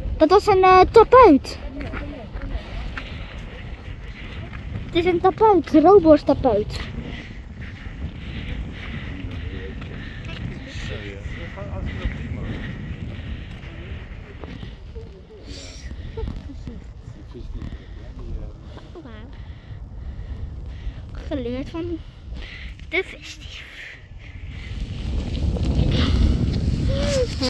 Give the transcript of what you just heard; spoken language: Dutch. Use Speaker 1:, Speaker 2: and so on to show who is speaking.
Speaker 1: Dat was een tapuit. Het is een tapuit, een roodborsttapuit. Geleerd van de festief.